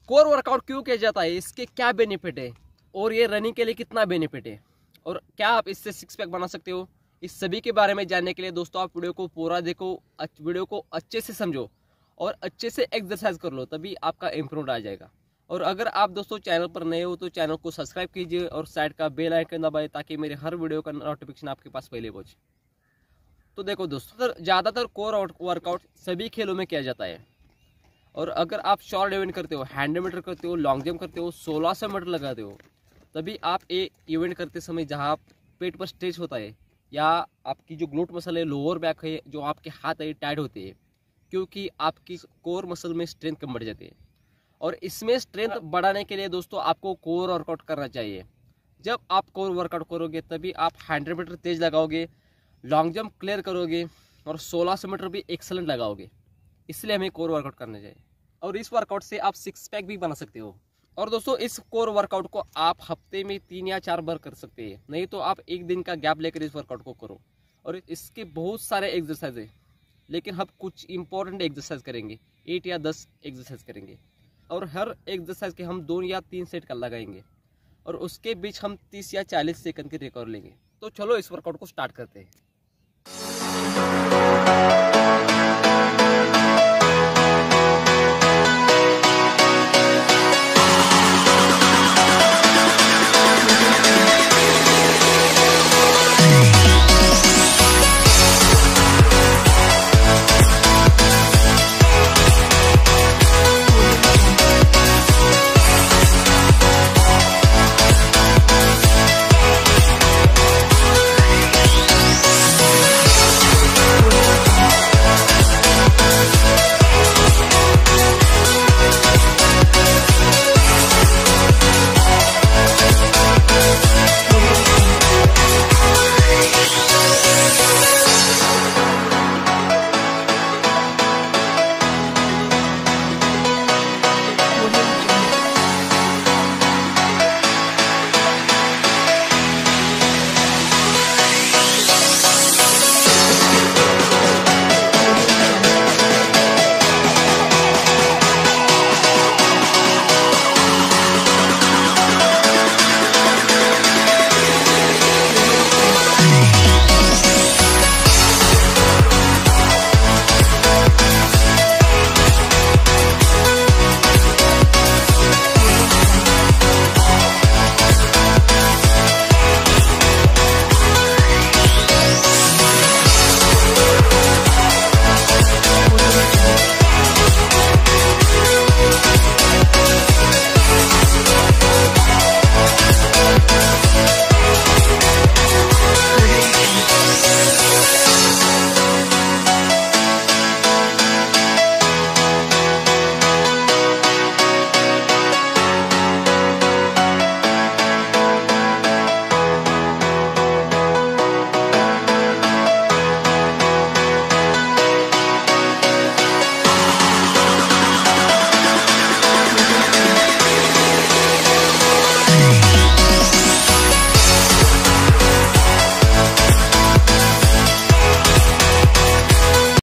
Core workout क्यों किया जाता है, इसके क्या बेनिफिट है और ये रनिंग के लिए कितना बेनिफिट है और क्या आप इससे सिक्स पैक बना सकते हो, इस सभी के बारे में जानने के लिए दोस्तों आप वीडियो को पूरा देखो, वीडियो को अच्छे से समझो और अच्छे से एक्सरसाइज कर लो, तभी आपका इम्प्रूव आ जाएगा। और अगर आप दोस्तों चैनल पर नए हो तो चैनल को सब्सक्राइब कीजिए और साइड का बेल आइकन दबाएं ताकि मेरे हर वीडियो का नोटिफिकेशन आपके पास पहले पहुंचे। तो देखो दोस्तों, ज़्यादातर कोर वर्कआउट सभी खेलों में किया जाता है और अगर आप शॉर्ट इवेंट करते हो, 100 मीटर करते हो, लॉन्ग जंप करते हो, 1600 मीटर लगाते हो, तभी आप ये इवेंट करते समय जहाँ आप पेट पर स्ट्रेच होता है या आपकी जो ग्लूट मसल है, लोअर बैक है, जो आपके हाथ है टाइट होते हैं क्योंकि आपकी कोर मसल में स्ट्रेंथ कम बढ़ जाती है। और इसमें स्ट्रेंथ बढ़ाने के लिए दोस्तों आपको कोर वर्कआउट करना चाहिए। जब आप कोर वर्कआउट करोगे तभी आप 100 मीटर तेज लगाओगे, लॉन्ग जंप क्लियर करोगे और 1600 मीटर भी एक्सलेंट लगाओगे। इसलिए हमें कोर वर्कआउट करना चाहिए और इस वर्कआउट से आप सिक्स पैक भी बना सकते हो। और दोस्तों इस कोर वर्कआउट को आप हफ्ते में 3 या 4 बार कर सकते हैं, नहीं तो आप एक दिन का गैप लेकर इस वर्कआउट को करो। और इसके बहुत सारे एक्सरसाइज है, लेकिन हम कुछ इंपॉर्टेंट एक्सरसाइज करेंगे, 8 या 10 एक्सरसाइज करेंगे और हर एक्सरसाइज के हम 2 या 3 सेट का लगाएंगे और उसके बीच हम 30 या 40 सेकंड की रिकवर लेंगे। तो चलो इस वर्कआउट को स्टार्ट करते हैं।